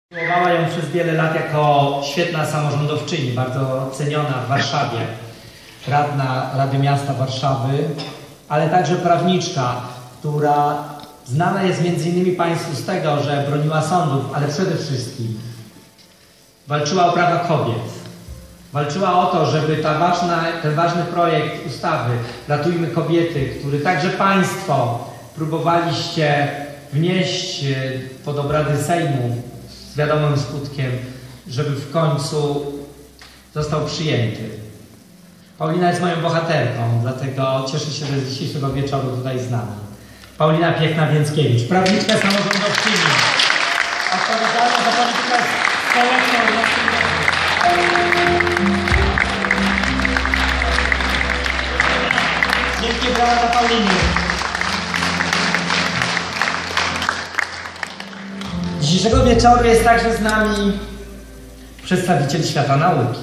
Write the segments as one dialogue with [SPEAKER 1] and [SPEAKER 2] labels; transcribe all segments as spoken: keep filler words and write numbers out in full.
[SPEAKER 1] Przyjmowała ją przez wiele lat jako świetna samorządowczyni, bardzo ceniona w Warszawie, radna Rady Miasta Warszawy, ale także prawniczka, która znana jest między innymi Państwu z tego, że broniła sądów, ale przede wszystkim walczyła o prawa kobiet. Walczyła o to, żeby ta ważna, ten ważny projekt ustawy Ratujmy Kobiety, który także Państwo próbowaliście wnieść pod obrady Sejmu z wiadomym skutkiem, żeby w końcu został przyjęty. Paulina jest moją bohaterką, dlatego cieszę się, że z dzisiejszego wieczoru tutaj z nami. Paulina Piechna-Więckiewicz, prawniczka samorządowczyni, odpowiedzialna za politykę społeczną. Wielkie brawa dla Pauliny. Dzisiejszego wieczoru jest także z nami przedstawiciel świata nauki.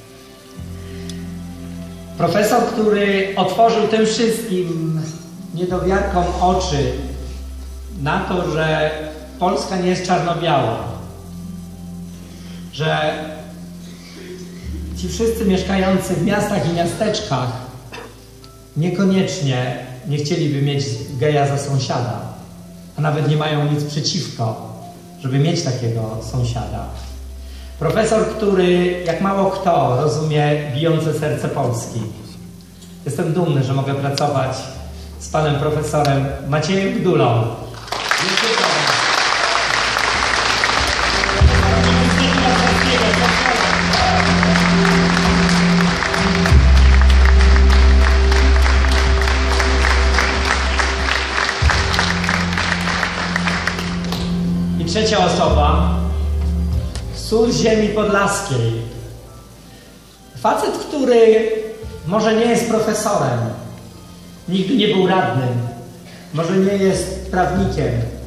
[SPEAKER 1] Profesor, który otworzył tym wszystkim niedowiarkom oczy na to, że Polska nie jest czarno-biała, że ci wszyscy mieszkający w miastach i miasteczkach niekoniecznie nie chcieliby mieć geja za sąsiada, a nawet nie mają nic przeciwko, żeby mieć takiego sąsiada. Profesor, który jak mało kto rozumie bijące serce Polski. Jestem dumny, że mogę pracować z panem profesorem Maciejem Gdulą. I trzecia osoba, sól ziemi podlaskiej. Facet, który może nie jest profesorem, nigdy nie był radnym, może nie jest prawnikiem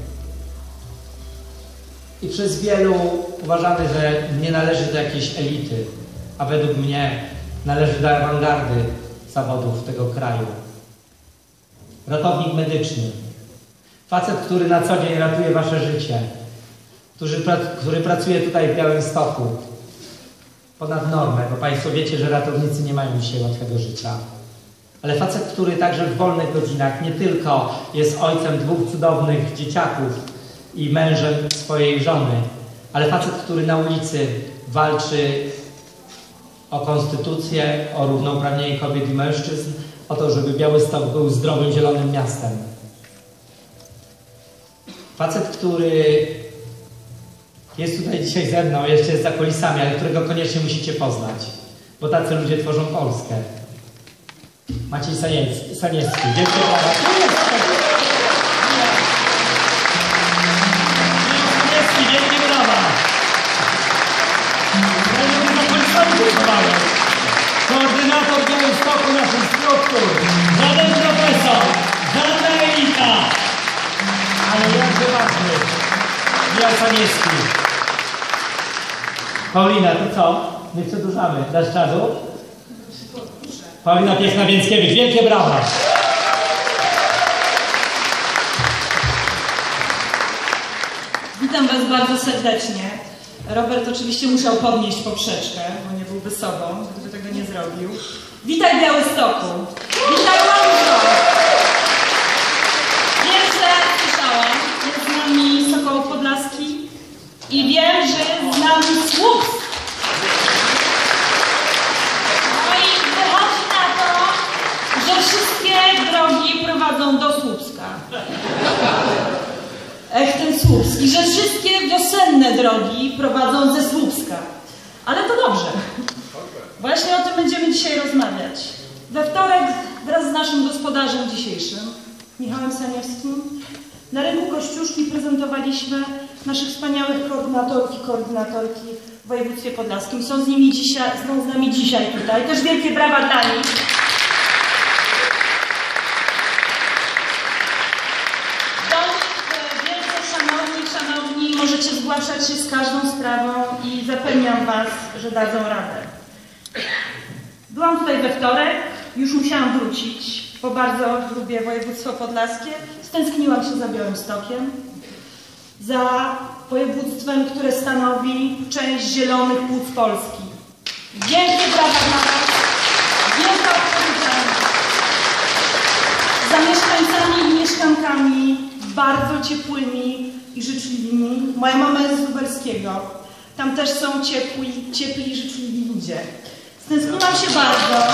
[SPEAKER 1] i przez wielu uważany, że nie należy do jakiejś elity, a według mnie należy do awangardy zawodów tego kraju. Ratownik medyczny. Facet, który na co dzień ratuje wasze życie, który, który pracuje tutaj w Białymstoku ponad normę, bo Państwo wiecie, że ratownicy nie mają dzisiaj łatwego życia. Ale facet, który także w wolnych godzinach nie tylko jest ojcem dwóch cudownych dzieciaków i mężem swojej żony, ale facet, który na ulicy walczy o konstytucję, o równouprawnienie kobiet i mężczyzn, o to, żeby Białystok był zdrowym, zielonym miastem. Facet, który jest tutaj dzisiaj ze mną, jeszcze jest za kulisami, ale którego koniecznie musicie poznać, bo tacy ludzie tworzą Polskę. Maciej Saniecki. Saniecki. Wielkie brawa. Saniecki, wielkie brawa. Koordynator Białymstoku naszych struktur. Żaden profesor, żadna elita. Ale jakże ważny. Jan Saniecki. Paulina, to co? Nie przedłużamy. Dasz czadu? Paulina Piechna-Więckiewicz. Wielkie brawa.
[SPEAKER 2] Witam Was bardzo serdecznie. Robert oczywiście musiał podnieść poprzeczkę, bo nie byłby sobą, gdyby tego nie zrobił. Witaj Białestoku. Witaj Łomżo. Wiem, że słyszałam, jest z nami Sokołów Podlaski i wiem, że jest z nami Słupsk. Że wszystkie drogi prowadzą do Słupska. Ech, ten Słupsk. I że wszystkie wiosenne drogi prowadzą ze Słupska. Ale to dobrze. Właśnie o tym będziemy dzisiaj rozmawiać. We wtorek wraz z naszym gospodarzem dzisiejszym, Michałem Saniewskim, na rynku Kościuszki prezentowaliśmy naszych wspaniałych koordynatorów i koordynatorki w województwie podlaskim. Są z nimi dzisiaj, są z nami dzisiaj tutaj. Też wielkie brawa dla nich. Możecie zgłaszać się z każdą sprawą i zapewniam Was, że dadzą radę. Byłam tutaj we wtorek, już musiałam wrócić, bo bardzo lubię województwo podlaskie. Stęskniłam się za Białymstokiem. za województwem, które stanowi część zielonych płuc Polski. Wielkie brawa dla Was, wielka odpowiedzialność. Za mieszkańcami i mieszkankami bardzo ciepłymi i życzliwymi. Moja mama jest z Lubelskiego. Tam też są ciepli, ciepli i życzliwi ludzie. Stęskniłam się bardzo.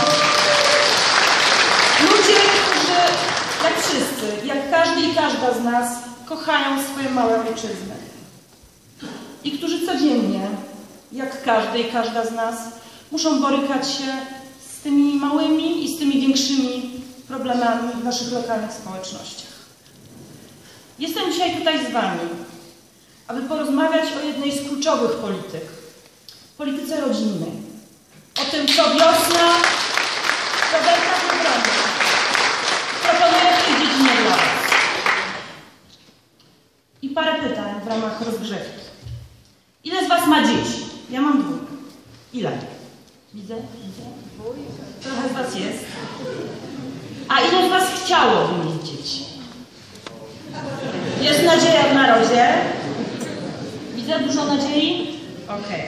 [SPEAKER 2] Ludzie, którzy, jak wszyscy, jak każdy i każda z nas, kochają swoje małe ojczyzny. I którzy codziennie, jak każdy i każda z nas, muszą borykać się z tymi małymi i z tymi większymi problemami w naszych lokalnych społecznościach. Jestem dzisiaj tutaj z Wami, aby porozmawiać o jednej z kluczowych polityk, polityce rodzinnej. O tym, co wiosna Roberta Biedronia proponuje w tej dziedzinie dla Was. I parę pytań w ramach rozgrzewki. Ile z Was ma dzieci? Ja mam dwójkę. Ile? Widzę? Widzę? Trochę z Was jest. A ile z Was chciałoby mieć dzieci? Jest nadzieja w narodzie? Widzę dużo nadziei? Okej. Okay.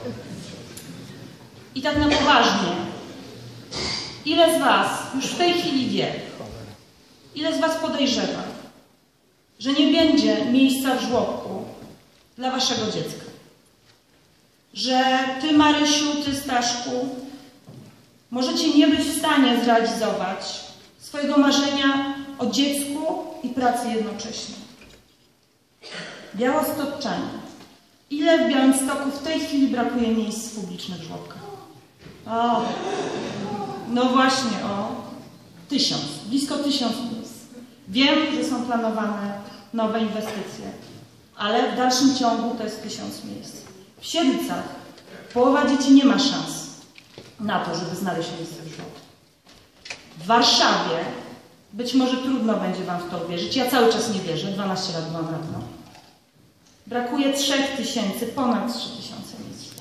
[SPEAKER 2] I tak na poważnie. Ile z Was już w tej chwili wie, ile z Was podejrzewa, że nie będzie miejsca w żłobku dla Waszego dziecka? Że Ty, Marysiu, Ty, Staszku, możecie nie być w stanie zrealizować swojego marzenia o dziecku i pracy jednocześnie. Białostoczczanie. Ile w Białymstoku w tej chwili brakuje miejsc publicznych w żłobkach? O, no właśnie, o, tysiąc, blisko tysiąc miejsc. Wiem, że są planowane nowe inwestycje, ale w dalszym ciągu to jest tysiąc miejsc. W Siedlcach połowa dzieci nie ma szans na to, żeby znaleźć miejsce w żłobku. W Warszawie być może trudno będzie Wam w to uwierzyć. Ja cały czas nie wierzę, dwanaście lat byłam radną. Brakuje trzech tysięcy, ponad trzy tysiące miejsc.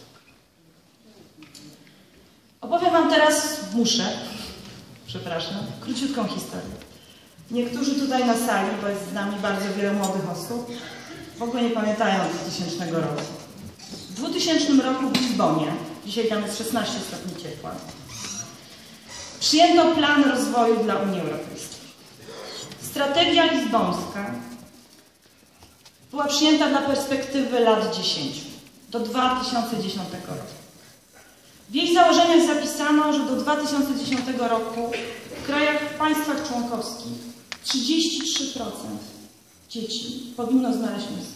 [SPEAKER 2] Opowiem Wam teraz, muszę, przepraszam, króciutką historię. Niektórzy tutaj na sali, bo jest z nami bardzo wiele młodych osób, w ogóle nie pamiętają dwutysięcznego roku. W dwutysięcznym roku w Lizbonie, dzisiaj tam jest szesnaście stopni ciepła, przyjęto plan rozwoju dla Unii Europejskiej. Strategia lizbońska była przyjęta dla perspektywy lat dziesięciu, do dwa tysiące dziesiątego roku. W jej założeniach zapisano, że do dwa tysiące dziesiątego roku w krajach, w państwach członkowskich trzydzieści trzy procent dzieci powinno znaleźć miejsce,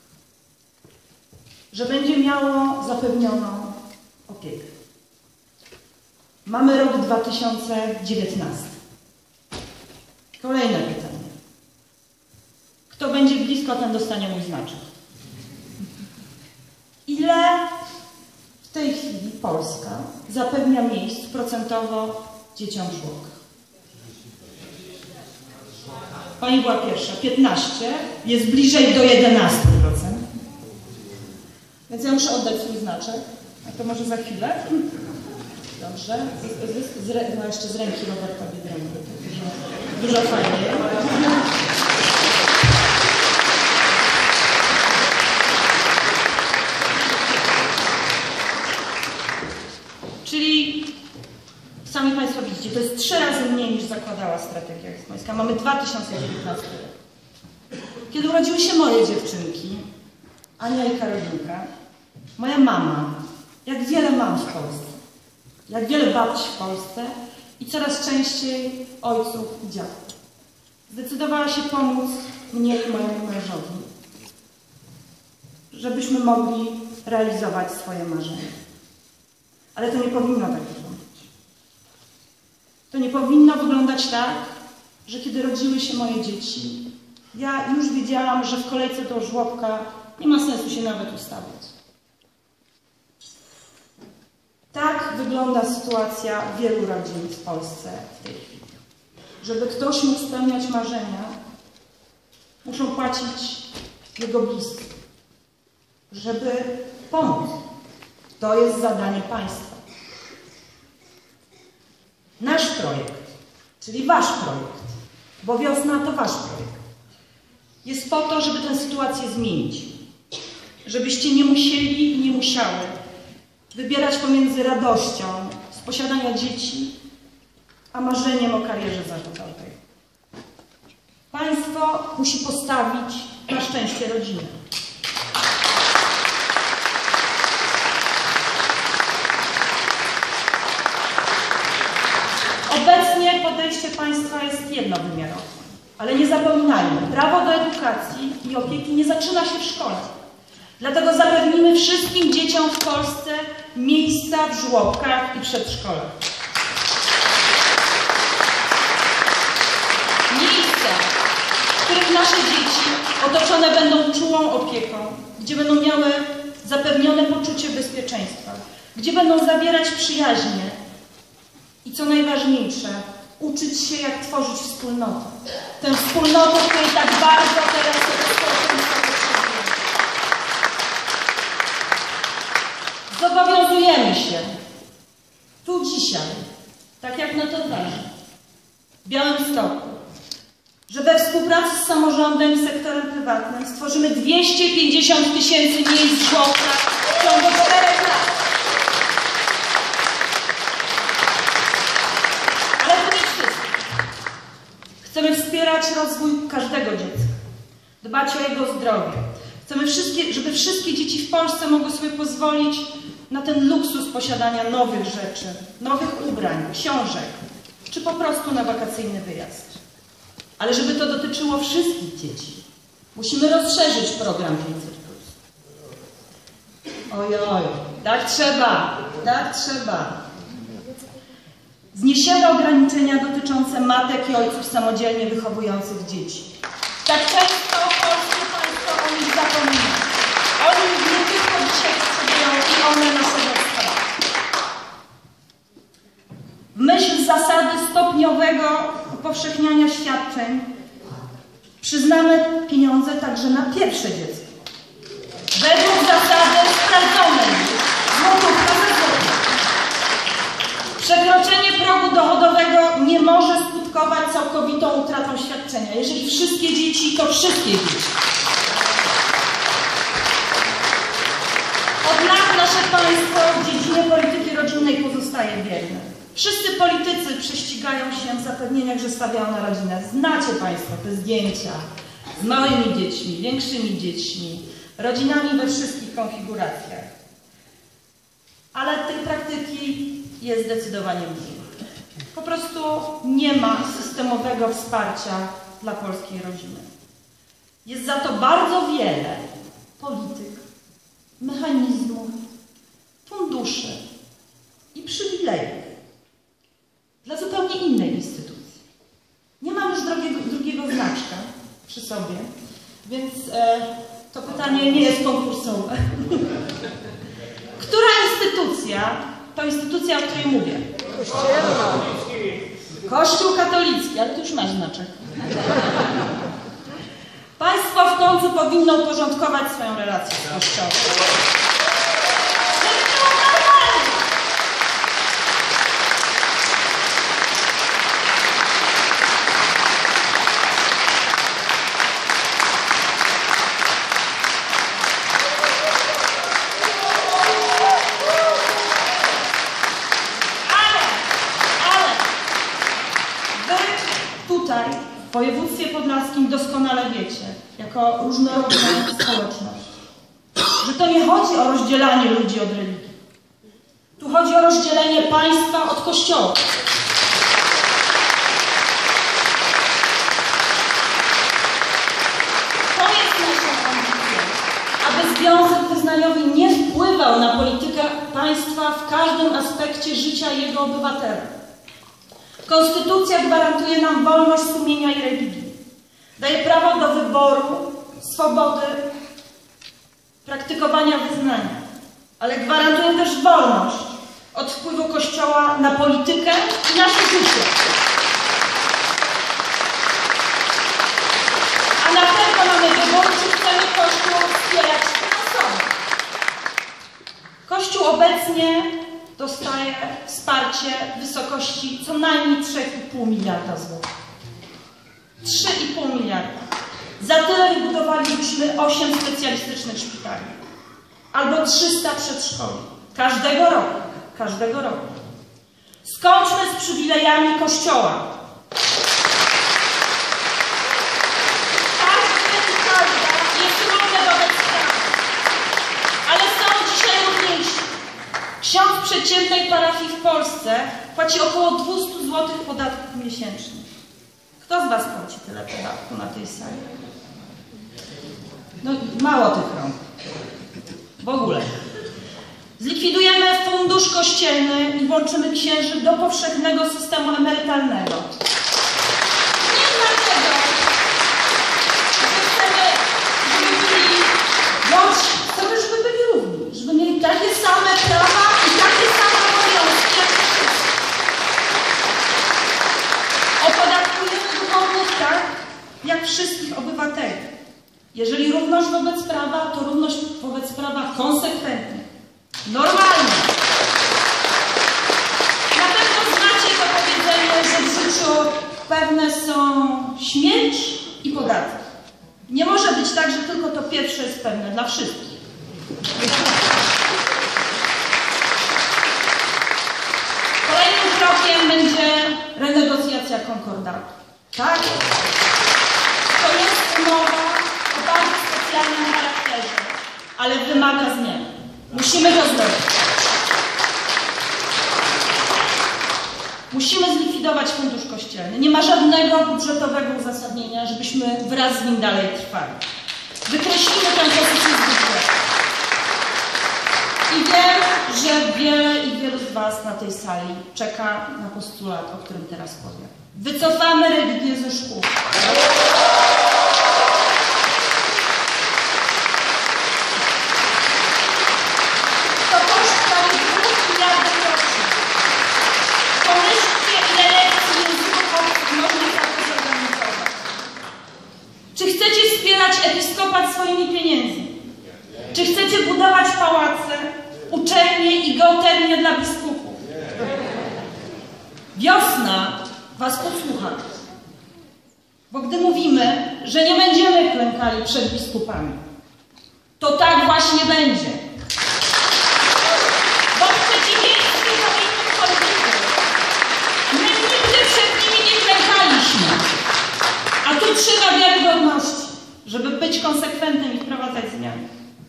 [SPEAKER 2] że będzie miało zapewnioną opiekę. Mamy rok dwa tysiące dziewiętnasty. Kolejne pytanie. Kto będzie blisko, ten dostanie mój znaczek. Ile w tej chwili Polska zapewnia miejsc procentowo dzieciom w żłobkach? Pani była pierwsza. piętnaście. Jest bliżej do jedenastu procent. Więc ja muszę oddać swój znaczek. A to może za chwilę? Dobrze. Z, z, z, no jeszcze z ręki Roberta Biedronia. Dużo, dużo fajniej. Czyli sami Państwo widzicie, to jest trzy razy mniej niż zakładała strategia lizbońska. Mamy dwa tysiące dziewiętnasty rok. Kiedy urodziły się moje dziewczynki, Ania i Karolinka, moja mama, jak wiele mam w Polsce, jak wiele babci w Polsce i coraz częściej ojców i dziadków, zdecydowała się pomóc mnie i mojemu mężowi, żebyśmy mogli realizować swoje marzenia. Ale to nie powinno tak wyglądać. To nie powinno wyglądać tak, że kiedy rodziły się moje dzieci, ja już wiedziałam, że w kolejce do żłobka nie ma sensu się nawet ustawiać. Tak wygląda sytuacja wielu rodzin w Polsce w tej chwili. Żeby ktoś mógł spełniać marzenia, muszą płacić jego bliscy. Żeby pomóc. To jest zadanie państwa. Nasz projekt, czyli wasz projekt, bo wiosna to wasz projekt, jest po to, żeby tę sytuację zmienić. Żebyście nie musieli i nie musiały wybierać pomiędzy radością z posiadania dzieci, a marzeniem o karierze zawodowej. Państwo musi postawić na szczęście rodziny. Obecnie podejście państwa jest jednowymiarowe, ale nie zapominajmy, prawo do edukacji i opieki nie zaczyna się w szkole. Dlatego zapewnimy wszystkim dzieciom w Polsce miejsca w żłobkach i przedszkolach. Miejsca, w których nasze dzieci otoczone będą czułą opieką, gdzie będą miały zapewnione poczucie bezpieczeństwa, gdzie będą zawierać przyjaźnie i co najważniejsze, uczyć się, jak tworzyć wspólnotę. Tę wspólnotę, której tak bardzo teraz tego społeczeństwa potrzebuje. Zobowiązujemy się tu dzisiaj, tak jak na Torwarze, w Białymstoku, że we współpracy z samorządem i sektorem prywatnym stworzymy dwieście pięćdziesiąt tysięcy miejsc w żłobkach w ciągu czterech lat. Ale to nie wszystko. Chcemy wspierać rozwój każdego dziecka, dbać o jego zdrowie. Chcemy, wszystkie, żeby wszystkie dzieci w Polsce mogły sobie pozwolić na ten luksus posiadania nowych rzeczy, nowych ubrań, książek, czy po prostu na wakacyjny wyjazd. Ale żeby to dotyczyło wszystkich dzieci, musimy rozszerzyć program pięćset plus. Ojoj, tak trzeba, tak trzeba. Zniesiemy ograniczenia dotyczące matek i ojców samodzielnie wychowujących dzieci. Tak często polskie państwo o nich zapomina. Oni nie tylko dzisiaj potrzebują i one naszego wsparcia. W myśl zasady stopniowego upowszechniania świadczeń przyznamy pieniądze także na pierwsze dziecko. Według zasady sprawdzonej, złotówka za złotówkę. Przekroczenie progu dochodowego nie może skutkować całkowitą utratą świadczenia. Jeżeli wszystkie dzieci, to wszystkie dzieci. Od lat nasze państwo w dziedzinie polityki rodzinnej pozostaje bierne. Wszyscy politycy prześcigają się w zapewnieniach, że stawiają na rodzinę. Znacie państwo te zdjęcia z małymi dziećmi, większymi dziećmi, rodzinami we wszystkich konfiguracjach. Ale tej praktyki jest zdecydowanie mniej. Po prostu nie ma systemowego wsparcia dla polskiej rodziny. Jest za to bardzo wiele polityk, mechanizmów, funduszy i przywilejów dla zupełnie innej instytucji. Nie mam już drugiego, drugiego znaczka przy sobie, więc e, to pytanie nie jest konkursowe. Która instytucja to instytucja, o której mówię? Kościół katolicki, ale to już masz znaczek. Państwo w końcu powinno uporządkować swoją relację z Kościołem. W województwie podlaskim doskonale wiecie, jako różnorodna społeczność, że to nie chodzi o rozdzielanie ludzi od religii. Tu chodzi o rozdzielenie państwa od Kościoła. To jest naszą ambicją, aby Związek Wyznaniowy nie wpływał na politykę państwa w każdym aspekcie życia jego obywatela. Konstytucja gwarantuje nam wolność sumienia i religii. Daje prawo do wyboru, swobody, praktykowania wyznania. Ale gwarantuje też wolność od wpływu Kościoła na politykę i nasze życie. A na pewno mamy wybór, czy chcemy Kościół wspierać finansowo. Kościół obecnie dostaje wsparcie w wysokości co najmniej trzy i pół miliarda złotych. trzy i pół miliarda. Za tyle wybudowalibyśmy osiem specjalistycznych szpitali. Albo trzysta przedszkoli. Każdego roku. Każdego roku. Skończmy z przywilejami Kościoła. Każdy i każda jest równy wobec prawa. Ale są dzisiaj równiejsi. Ksiądz w przeciętnej parafii w Polsce płaci około dwieście złotych podatków miesięcznie. Kto z Was płaci tyle podatku na tej sali? No mało tych rąk. W ogóle. Zlikwidujemy fundusz kościelny i włączymy księży do powszechnego systemu emerytalnego. Nie dlatego, że chcemy, żeby byli gorsi. Chcemy, żeby byli równi. Żeby mieli takie same prawa i takie same obowiązki jak wszyscy. Opodatkujemy duchownych tak, jak wszystkich obywateli. Jeżeli równość wobec prawa, to równość wobec prawa konsekwentnie. Normalnie. Na pewno znacie to powiedzenie, że w życiu pewne są śmierć i podatek. Nie może być tak, że tylko to pierwsze jest pewne dla wszystkich. Kolejnym krokiem będzie renegocjacja konkordatu. Tak? To jest umowa o bardzo specjalnym charakterze, ale wymaga zmian. Musimy to zrobić. Musimy zlikwidować fundusz kościelny. Nie ma żadnego budżetowego uzasadnienia, żebyśmy wraz z nim dalej trwali. Wykreślimy tę pozycję z budżetu. I wiem, że wiele i wielu z Was na tej sali czeka na postulat, o którym teraz powiem. Wycofamy religię ze szkół. Episkopat swoimi pieniędzmi? Czy chcecie budować pałace, uczelnie i geotermię dla biskupów? Wiosna Was posłucha. Bo gdy mówimy, że nie będziemy klękali przed biskupami, to tak właśnie będzie. Bo w przeciwieństwie do innych polityków, my nigdy przed nimi nie klękaliśmy. A tu trzeba wiarygodności, żeby być konsekwentnym i wprowadzać zmiany.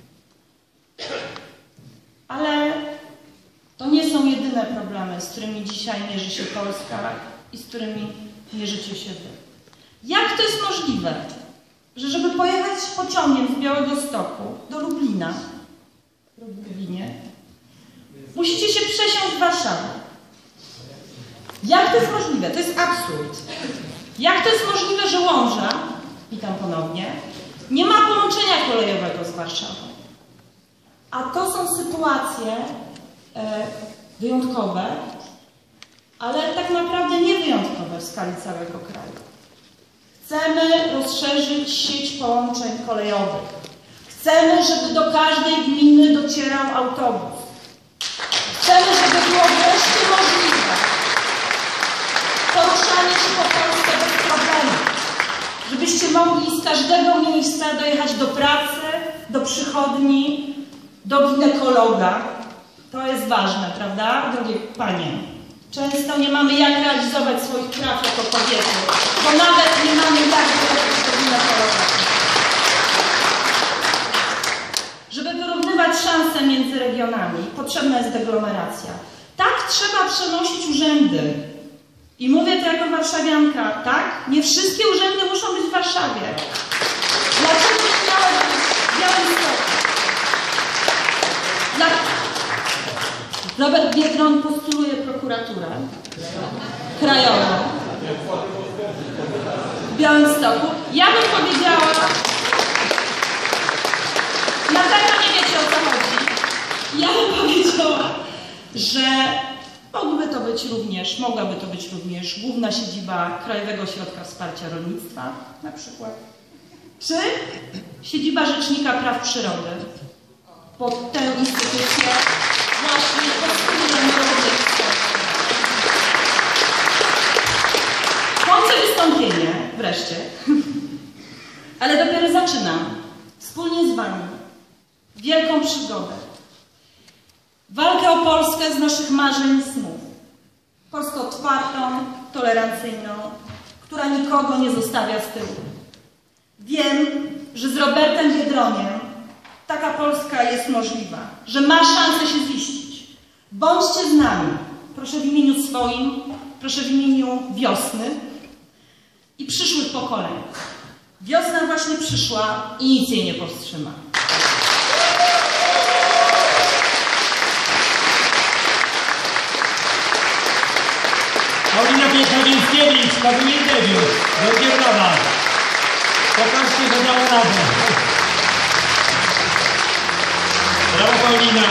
[SPEAKER 2] Ale to nie są jedyne problemy, z którymi dzisiaj mierzy się Polska i z którymi mierzycie się Wy. Jak to jest możliwe, że żeby pojechać pociągiem z Białegostoku do Lublina, w Lublinie, musicie się przesiąść w Warszawie? Jak to jest możliwe? To jest absurd. Jak to jest możliwe, że Łomża, witam ponownie, nie ma połączenia kolejowego z Warszawą? A to są sytuacje e, wyjątkowe, ale tak naprawdę nie wyjątkowe w skali całego kraju. Chcemy rozszerzyć sieć połączeń kolejowych. Chcemy, żeby do każdej gminy docierał autobus. Chcemy, żeby było wreszcie możliwe poruszanie się po Polsce bez problemu. Żebyście mogli z każdego miejsca dojechać do pracy, do przychodni, do ginekologa. To jest ważne, prawda, drogie panie? Często nie mamy jak realizować swoich praw jako kobiety, bo nawet nie mamy jak dojechać do ginekologa. Żeby wyrównywać szanse między regionami, potrzebna jest deglomeracja. Tak trzeba przenosić urzędy. I mówię to jako warszawianka, tak? Nie wszystkie urzędy muszą być w Warszawie. Dlaczego nie miało być w Białymstoku? Dla... Robert Biedroń postuluje prokuraturę krajową w Białymstoku. Ja bym powiedziała, na pewno nie wiecie, o co chodzi. Ja bym powiedziała, że mogłaby to być również, mogłaby to być również główna siedziba Krajowego Ośrodka Wsparcia Rolnictwa na przykład. Czy siedziba Rzecznika Praw Przyrody. Pod tę instytucję właśnie postulujemy rolnictwo. Kończę wystąpienie wreszcie Ale dopiero zaczynam, wspólnie z Wami, wielką przygodę. Walkę o Polskę z naszych marzeń i snów. Polskę otwartą, tolerancyjną, która nikogo nie zostawia z tyłu. Wiem, że z Robertem Biedroniem taka Polska jest możliwa, że ma szansę się ziścić. Bądźcie z nami, proszę w imieniu swoim, proszę w imieniu wiosny i przyszłych pokoleń. Wiosna właśnie przyszła i nic jej nie powstrzyma.
[SPEAKER 1] Paulina Piechna-Więckiewicz, to był jej debiut. Wielkie brawa. Pokażcie, że dała radę. Brawo, Paulina.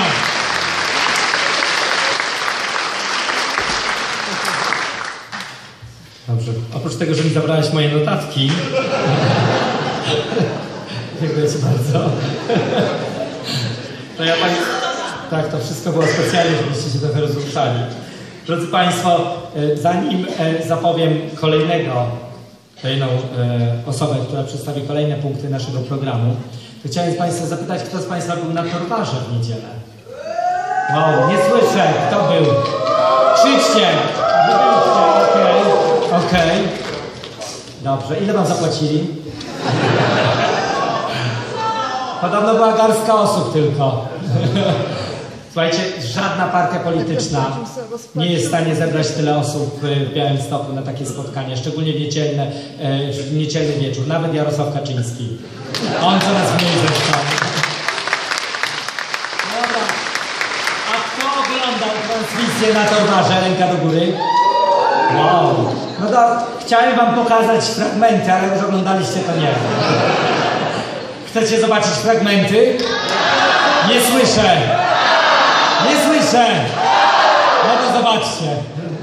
[SPEAKER 1] Dobrze. Oprócz tego, że mi zabrałaś moje notatki. Dziękuję Ci bardzo. To ja pani... Tak, to wszystko było specjalnie, żebyście się trochę rozruszali. Drodzy Państwo, zanim zapowiem kolejnego, kolejną osobę, która przedstawi kolejne punkty naszego programu, to chciałem Państwa zapytać, kto z Państwa był na Torwarze w niedzielę? Wow, nie słyszę, kto był? Krzyczcie! Okej, okay, okej. Okay. Dobrze, ile Wam zapłacili? Podobno była garstka osób tylko. Słuchajcie, żadna partia polityczna nie jest w stanie zebrać tyle osób w Białymstoku na takie spotkanie, szczególnie w niedzielny, w niedzielny wieczór. Nawet Jarosław Kaczyński. On coraz mniej zresztą. Dobra. A kto oglądał transmisję na Torwarze? Ręka do góry. Wow. No to chciałem Wam pokazać fragmenty, ale już oglądaliście, to nie. Chcecie zobaczyć fragmenty? Nie słyszę. Nie słyszę! No to zobaczcie.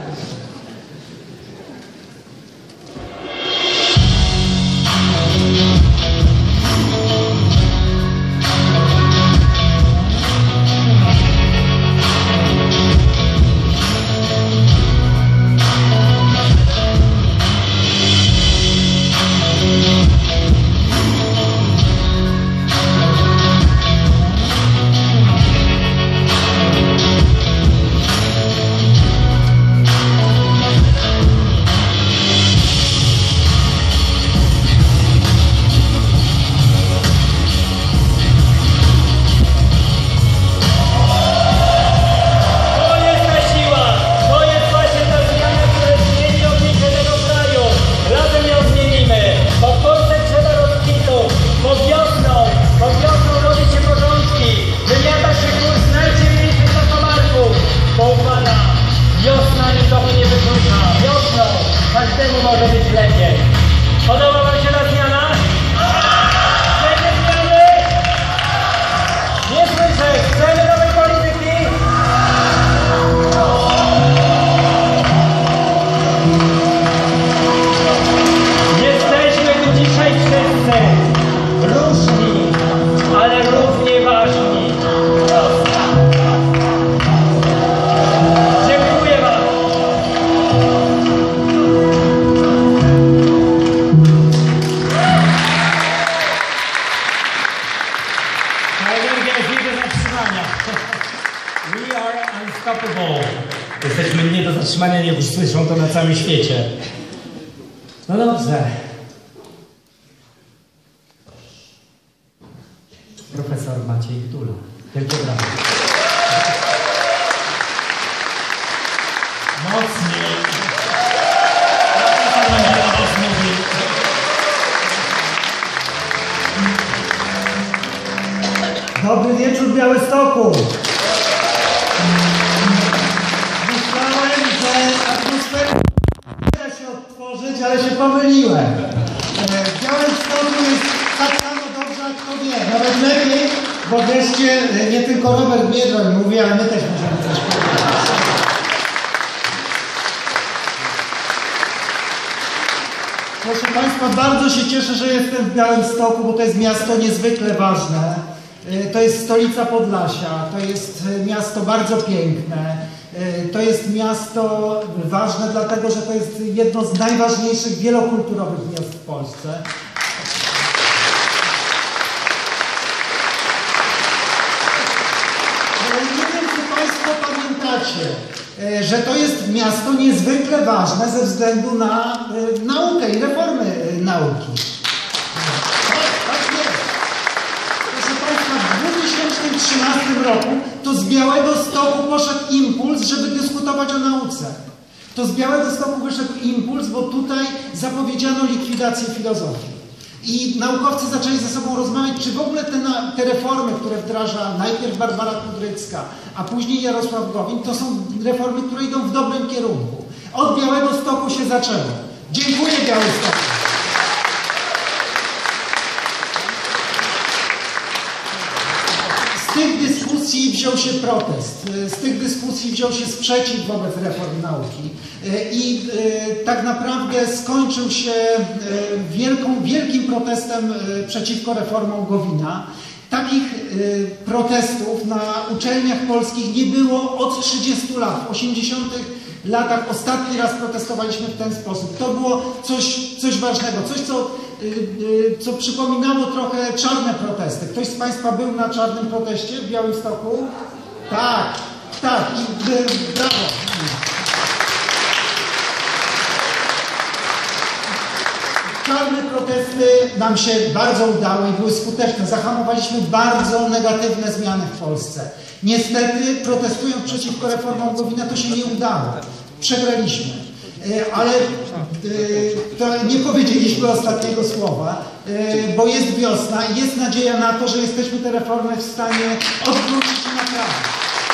[SPEAKER 1] Jesteśmy nie do zatrzymania, nie słyszą to na całym świecie. No dobrze. Profesor Maciej Gdula. Wielkie brawo. Mocniej.
[SPEAKER 3] Dobry wieczór w Białymstoku. Myślałem, że atmosfera da się odtworzyć, ale się pomyliłem. W Białymstoku jest tak samo dobrze, jak kto wie. Nawet lepiej, bo wreszcie nie tylko Robert Biedroń mówi, ale my też możemy coś powiedzieć. Proszę Państwa, bardzo się cieszę, że jestem w Białymstoku, bo to jest miasto niezwykle ważne. To jest stolica Podlasia, to jest miasto bardzo piękne. To jest miasto ważne dlatego, że to jest jedno z najważniejszych wielokulturowych miast w Polsce. uważacie, że to jest miasto niezwykle ważne ze względu na naukę i reformy nauki. Tak, tak jest. Proszę Państwa, w dwa tysiące trzynastym roku to z Białegostoku poszedł impuls, żeby dyskutować o nauce. To z Białegostoku wyszedł impuls, bo tutaj zapowiedziano likwidację filozofii. I naukowcy zaczęli ze sobą rozmawiać, czy w ogóle te, na, te reformy, które wdraża najpierw Barbara Kudrycka, a później Jarosław Gowin, to są reformy, które idą w dobrym kierunku. Od Białegostoku się zaczęło. Dziękuję Białegostoku. Z tych dyskusji wziął się protest, z tych dyskusji wziął się sprzeciw wobec reform nauki i tak naprawdę skończył się wielką, wielkim protestem przeciwko reformom Gowina. Takich protestów na uczelniach polskich nie było od trzydziestu lat. W osiemdziesiątych latach ostatni raz protestowaliśmy w ten sposób. To było coś, coś ważnego, coś co, co przypominało trochę czarne protesty. Ktoś z Państwa był na czarnym proteście w Białymstoku? Tak, tak i brawo. Czarne protesty nam się bardzo udały i były skuteczne. Zahamowaliśmy bardzo negatywne zmiany w Polsce. Niestety, protestując przeciwko reformom Gowina, to się nie udało. Przegraliśmy. Ale to nie powiedzieliśmy ostatniego słowa, bo jest wiosna i jest nadzieja na to, że jesteśmy te reformy w stanie odwrócić i naprawić.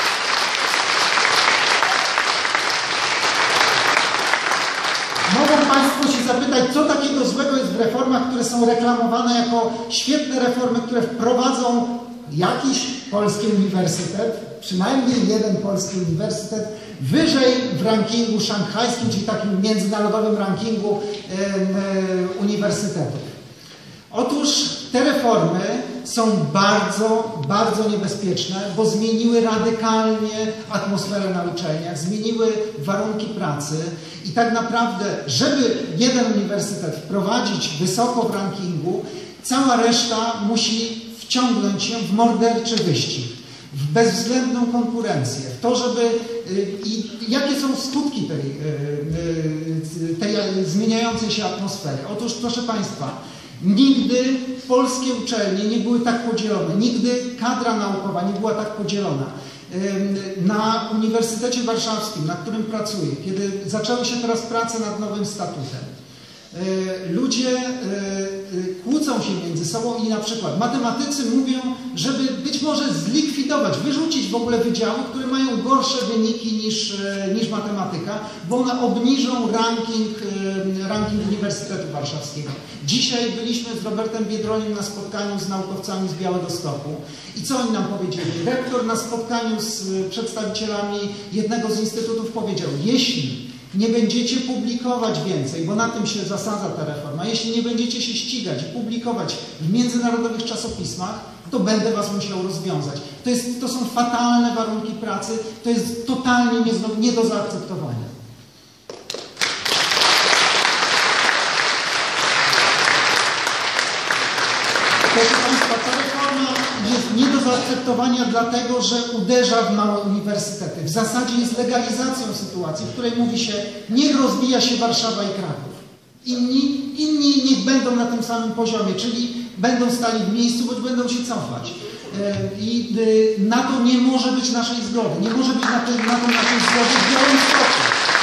[SPEAKER 3] Mogą Państwo się zapytać, co takiego złego jest w reformach, które są reklamowane jako świetne reformy, które wprowadzą jakiś polski uniwersytet, przynajmniej jeden polski uniwersytet, wyżej w rankingu szanghajskim, czyli takim międzynarodowym rankingu e, e, uniwersytetów. Otóż te reformy są bardzo, bardzo niebezpieczne, bo zmieniły radykalnie atmosferę na uczelniach, zmieniły warunki pracy i tak naprawdę, żeby jeden uniwersytet wprowadzić wysoko w rankingu, cała reszta musi wciągnąć się w morderczy wyścig, w bezwzględną konkurencję, w to, żeby i jakie są skutki tej, tej zmieniającej się atmosfery. Otóż, proszę Państwa, nigdy polskie uczelnie nie były tak podzielone, nigdy kadra naukowa nie była tak podzielona. Na Uniwersytecie Warszawskim, na którym pracuję, kiedy zaczęły się teraz prace nad nowym statutem, ludzie kłócą się między sobą i na przykład matematycy mówią, żeby być może zlikwidować, wyrzucić w ogóle wydziały, które mają gorsze wyniki niż, niż matematyka, bo one obniżą ranking, ranking Uniwersytetu Warszawskiego. Dzisiaj byliśmy z Robertem Biedroniem na spotkaniu z naukowcami z Białegostoku i co oni nam powiedzieli? Rektor na spotkaniu z przedstawicielami jednego z instytutów powiedział, jeśli nie będziecie publikować więcej, bo na tym się zasadza ta reforma, jeśli nie będziecie się ścigać i publikować w międzynarodowych czasopismach, to będę was musiał rozwiązać. To, jest, to są fatalne warunki pracy, to jest totalnie nie, nie do zaakceptowania. Proszę Państwa, ta reforma jest nie do zaakceptowania dlatego, że uderza w małe uniwersytety. W zasadzie jest legalizacją sytuacji, w której mówi się, niech rozwija się Warszawa i Kraków. Inni, inni niech będą na tym samym poziomie, czyli będą stali w miejscu, bądź będą się cofać. I na to nie może być naszej zgody. Nie może być na to, na to naszej zgody w Białymstoku.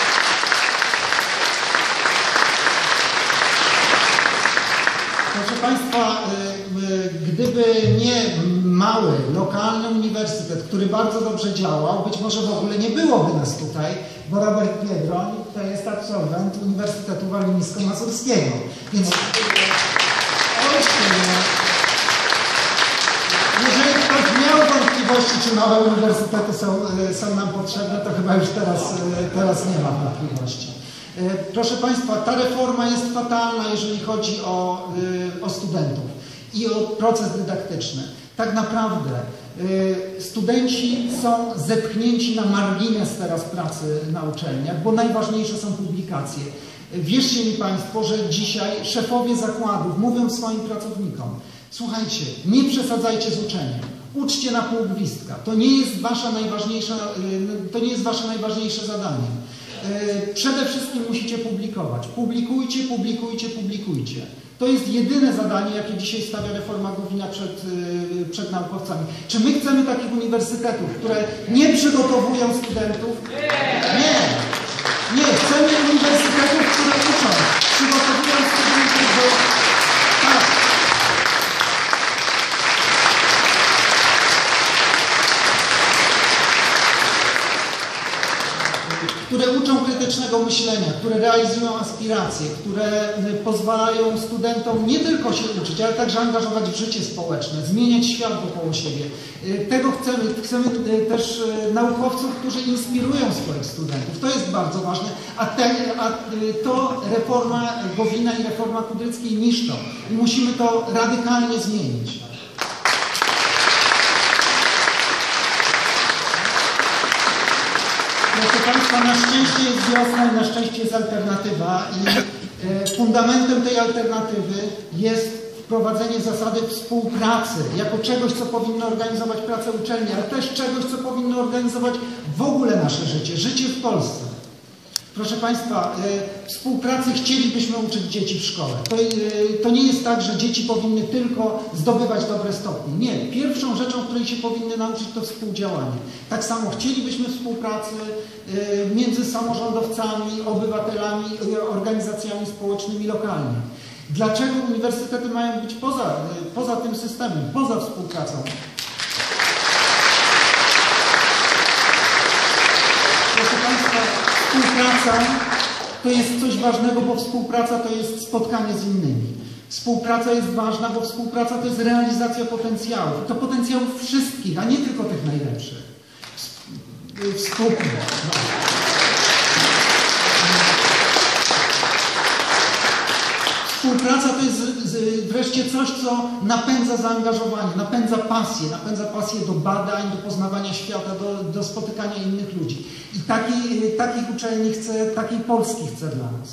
[SPEAKER 3] Proszę Państwa, gdyby nie mały, lokalny uniwersytet, który bardzo dobrze działał, być może w ogóle nie byłoby nas tutaj, bo Robert Biedroń to jest absolwent Uniwersytetu Warmińsko-Mazurskiego. Więc jeżeli ktoś miał wątpliwości, czy małe uniwersytety są, są nam potrzebne, to chyba już teraz, teraz nie ma wątpliwości. Proszę Państwa, ta reforma jest fatalna, jeżeli chodzi o, o studentów i o proces dydaktyczny. Tak naprawdę studenci są zepchnięci na margines teraz pracy na uczelniach, bo najważniejsze są publikacje. Wierzcie mi Państwo, że dzisiaj szefowie zakładów mówią swoim pracownikom, słuchajcie, nie przesadzajcie z uczeniem. Uczcie na pół gwizdka. To nie jest wasza najważniejsza, to nie jest wasze najważniejsze zadanie. Przede wszystkim musicie publikować. Publikujcie, publikujcie, publikujcie. To jest jedyne zadanie, jakie dzisiaj stawia reforma Gowina przed, przed naukowcami. Czy my chcemy takich uniwersytetów, które nie przygotowują studentów? Nie. Nie. Chcemy uniwersytetów, które uczą, przygotowują studentów do... Tak. które uczą krytycznego myślenia, które realizują aspiracje, które pozwalają studentom nie tylko się uczyć, ale także angażować w życie społeczne, zmieniać świat dookoła siebie. Tego chcemy. Chcemy też naukowców, którzy inspirują swoich studentów. To jest bardzo ważne, a, te, a to reforma Gowina i reforma Kudryckiej niszczą. I musimy to radykalnie zmienić. Proszę Państwa, na szczęście jest wiosna i na szczęście jest alternatywa i e, fundamentem tej alternatywy jest wprowadzenie zasady współpracy jako czegoś, co powinno organizować pracę uczelni, ale też czegoś, co powinno organizować w ogóle nasze życie, życie w Polsce. Proszę Państwa, e, współpracy chcielibyśmy uczyć dzieci w szkole. To, e, to nie jest tak, że dzieci powinny tylko zdobywać dobre stopnie. Nie. Pierwszą rzeczą, której się powinny nauczyć, to współdziałanie. Tak samo chcielibyśmy współpracy e, między samorządowcami, obywatelami, e, organizacjami społecznymi lokalnie. Dlaczego uniwersytety mają być poza, e, poza tym systemem, poza współpracą? Proszę Państwa, współpraca to jest coś ważnego, bo współpraca to jest spotkanie z innymi. Współpraca jest ważna, bo współpraca to jest realizacja potencjałów. To potencjałów wszystkich, a nie tylko tych najlepszych. Współpraca. Współpraca to jest wreszcie coś, co napędza zaangażowanie, napędza pasję, napędza pasję do badań, do poznawania świata, do, do spotykania innych ludzi. I takiej, takiej uczelni chcę, takiej Polski chcę dla nas.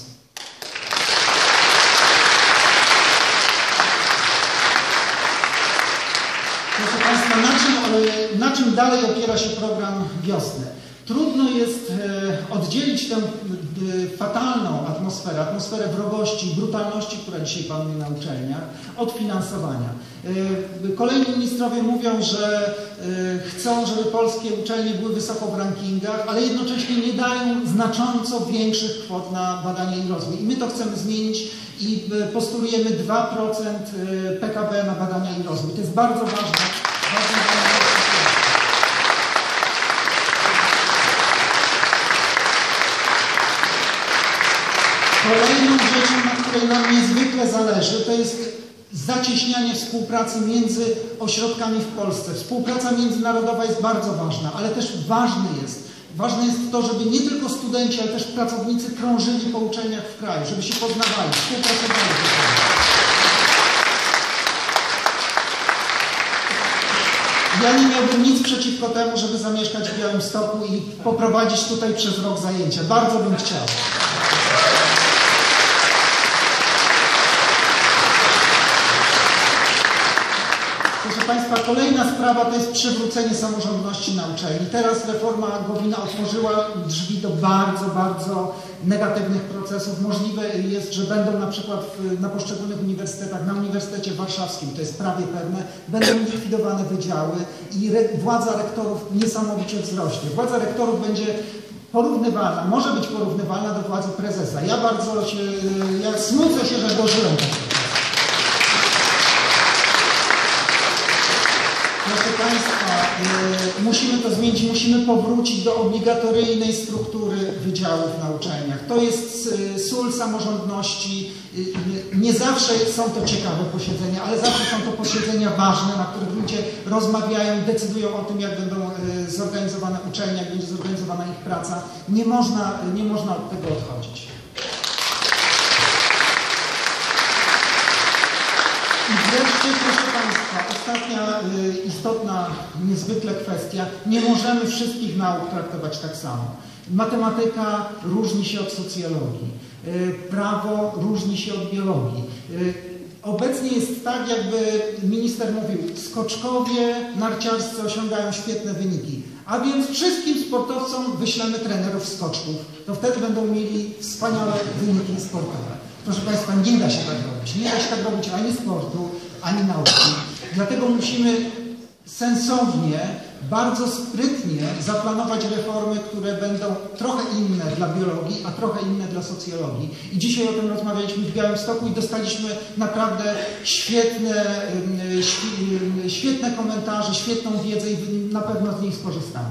[SPEAKER 3] Proszę Państwa, na czym, na czym dalej opiera się program Wiosny? Trudno jest oddzielić tę fatalną atmosferę, atmosferę wrogości, brutalności, która dzisiaj panuje na uczelniach, od finansowania. Kolejni ministrowie mówią, że chcą, żeby polskie uczelnie były wysoko w rankingach, ale jednocześnie nie dają znacząco większych kwot na badania i rozwój. I my to chcemy zmienić i postulujemy dwa procent P K B na badania i rozwój. To jest bardzo ważne. Bardzo ważne. Kolejną rzeczą, na której nam niezwykle zależy, to jest zacieśnianie współpracy między ośrodkami w Polsce. Współpraca międzynarodowa jest bardzo ważna, ale też ważne jest, ważne jest to, żeby nie tylko studenci, ale też pracownicy krążyli po uczelniach w kraju, żeby się poznawali, współpracowali. Ja nie miałbym nic przeciwko temu, żeby zamieszkać w Białymstoku i poprowadzić tutaj przez rok zajęcia. Bardzo bym chciał. Proszę Państwa, kolejna sprawa to jest przywrócenie samorządności na uczelni. Teraz reforma Gowina otworzyła drzwi do bardzo, bardzo negatywnych procesów. Możliwe jest, że będą na przykład w, na poszczególnych uniwersytetach, na Uniwersytecie Warszawskim, to jest prawie pewne, będą likwidowane wydziały i re, władza rektorów niesamowicie wzrośnie. Władza rektorów będzie porównywalna, może być porównywalna do władzy prezesa. Ja bardzo się, ja smucę się, że dożyłem tego. Proszę Państwa, y, musimy to zmienić, musimy powrócić do obligatoryjnej struktury wydziałów na uczelniach. To jest y, sól samorządności. Y, nie zawsze są to ciekawe posiedzenia, ale zawsze są to posiedzenia ważne, na których ludzie rozmawiają, decydują o tym, jak będą y, zorganizowane uczelnie, jak będzie zorganizowana ich praca. Nie można, nie można od tego odchodzić. I wreszcie, proszę Państwa, ostatnia y, istotna niezwykle kwestia. Nie możemy wszystkich nauk traktować tak samo. Matematyka różni się od socjologii. Y, prawo różni się od biologii. Y, Obecnie jest tak, jakby minister mówił, skoczkowie narciarscy osiągają świetne wyniki, a więc wszystkim sportowcom wyślemy trenerów skoczków, to wtedy będą mieli wspaniałe wyniki sportowe. Proszę Państwa, nie da się tak robić. Nie da się tak robić ani sportu, ani nauki. Dlatego musimy sensownie, bardzo sprytnie zaplanować reformy, które będą trochę inne dla biologii, a trochę inne dla socjologii. I dzisiaj o tym rozmawialiśmy w Białymstoku i dostaliśmy naprawdę świetne, świetne komentarze, świetną wiedzę i na pewno z niej skorzystamy.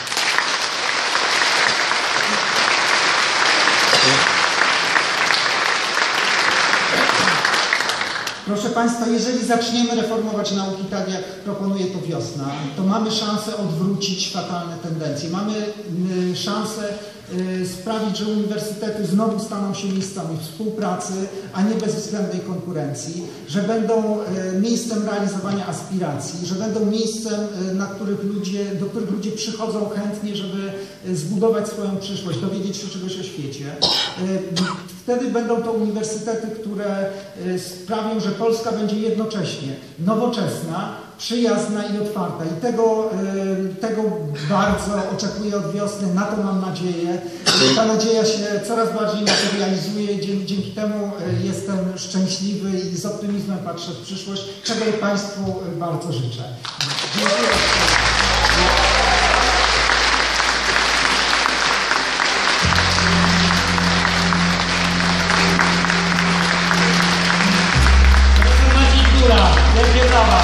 [SPEAKER 3] Proszę Państwa, jeżeli zaczniemy reformować nauki tak, jak proponuje to Wiosna, to mamy szansę odwrócić fatalne tendencje. Mamy y, szansę y, sprawić, że uniwersytety znowu staną się miejscami współpracy, a nie bezwzględnej konkurencji, że będą y, miejscem realizowania aspiracji, że będą miejscem, y, na których ludzie, do których ludzie przychodzą chętnie, żeby y, zbudować swoją przyszłość, dowiedzieć się czegoś o świecie. Y, Wtedy będą to uniwersytety, które sprawią, że Polska będzie jednocześnie nowoczesna, przyjazna i otwarta. I tego, tego bardzo oczekuję od Wiosny, na to mam nadzieję. Ta nadzieja się coraz bardziej materializuje, dzięki, dzięki temu jestem szczęśliwy i z optymizmem patrzę w przyszłość, czego Państwu bardzo życzę. Dziękuję.
[SPEAKER 1] Wielkie brawa!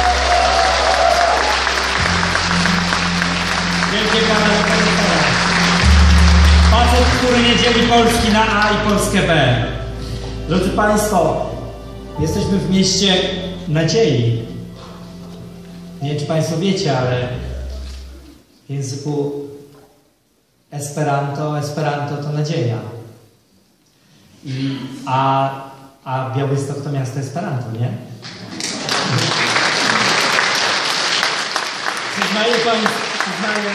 [SPEAKER 1] Wielkie brawa dla profesora. Facet, który nie dzieli Polski na A i Polskę B. Drodzy Państwo, jesteśmy w mieście nadziei. Nie wiem, czy Państwo wiecie, ale w języku Esperanto, Esperanto to nadzieja. I, a, a Białystok to miasto Esperanto, nie? Przyznaję, pan, przyznaję,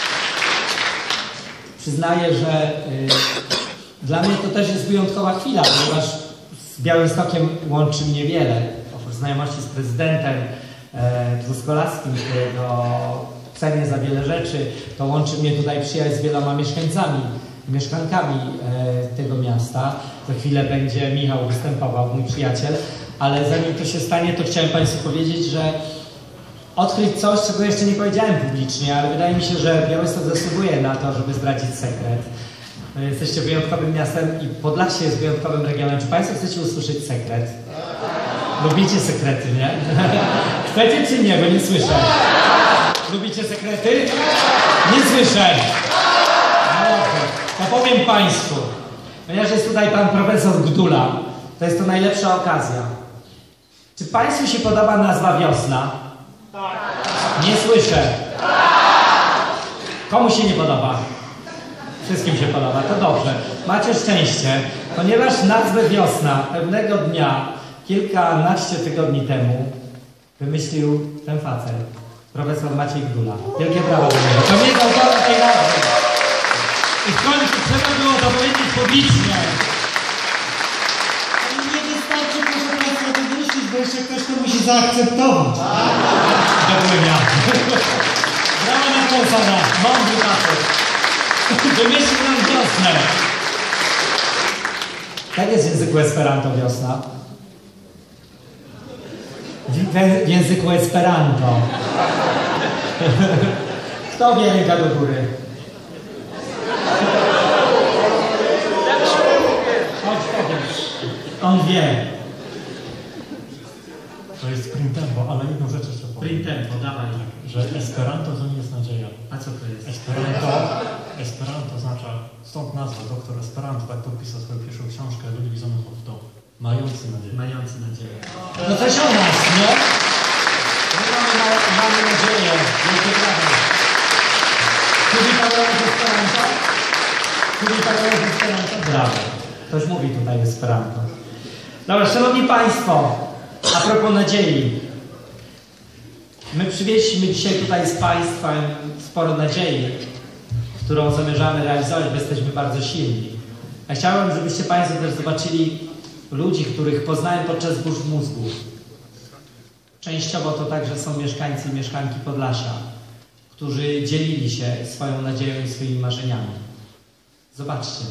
[SPEAKER 1] przyznaję, że y, dla mnie to też jest wyjątkowa chwila, ponieważ z Białymstokiem łączy mnie wiele. Oprócz znajomości z prezydentem e, Truskolarskim, którego cenię za wiele rzeczy, to łączy mnie tutaj przyjaźń z wieloma mieszkańcami, mieszkankami e, tego miasta. Za chwilę będzie Michał występował, mój przyjaciel, ale zanim to się stanie, to chciałem Państwu powiedzieć, że odkryć coś, czego jeszcze nie powiedziałem publicznie, ale wydaje mi się, że Białystok zasługuje na to, żeby zdradzić sekret. Jesteście wyjątkowym miastem i Podlasie jest wyjątkowym regionem. Czy Państwo chcecie usłyszeć sekret? Lubicie sekrety, nie? Chcecie czy nie? Bo nie słyszę. Lubicie sekrety? Nie słyszę. No, to powiem Państwu, ponieważ jest tutaj Pan Profesor Gdula, to jest to najlepsza okazja. Czy Państwu się podoba nazwa Wiosna? Nie słyszę. Komu się nie podoba? Wszystkim się podoba, to dobrze. Macie szczęście, ponieważ nazwę Wiosna pewnego dnia, kilkanaście tygodni temu, wymyślił ten facet, profesor Maciej Gdula. Wielkie brawa do niego. To nie jest autorem tej nazwy. I w końcu trzeba było to powiedzieć publicznie.
[SPEAKER 3] Nie wystarczy, proszę Państwa, to wymyślić, bo jeszcze ktoś to musi zaakceptować.
[SPEAKER 1] Dziękuję. Brawa na profesora, mądry facet. Wymyślił nam wiosnę. Tak jest w języku Esperanto wiosna. W, w języku Esperanto. Kto wie, ręka do góry? Chodź, powiedz. On wie.
[SPEAKER 4] To jest printempo, ale jedną rzecz jeszcze powiem.
[SPEAKER 1] Printempo, dawaj.
[SPEAKER 4] Że Esperanto to nie jest nadzieja.
[SPEAKER 1] A co to jest?
[SPEAKER 4] Esperanto, Esperanto oznacza, stąd nazwa, doktor Esperanto tak podpisał swoją pierwszą książkę Ludwik Zamenhof, to mający nadzieję.
[SPEAKER 1] Mający nadzieję. No coś o nas, nie? My mamy, mamy nadzieję. Wielkie brawa. Mówi Pan Esperanto? Mówi Pan Esperanto? Brawo. Ktoś mówi tutaj Esperanto. Dobra, Szanowni Państwo, a propos nadziei. My przywieźliśmy dzisiaj tutaj z Państwem sporo nadziei, którą zamierzamy realizować, bo jesteśmy bardzo silni. A chciałem, żebyście Państwo też zobaczyli ludzi, których poznałem podczas burz mózgu. Częściowo to także są mieszkańcy i mieszkanki Podlasia, którzy dzielili się swoją nadzieją i swoimi marzeniami. Zobaczcie.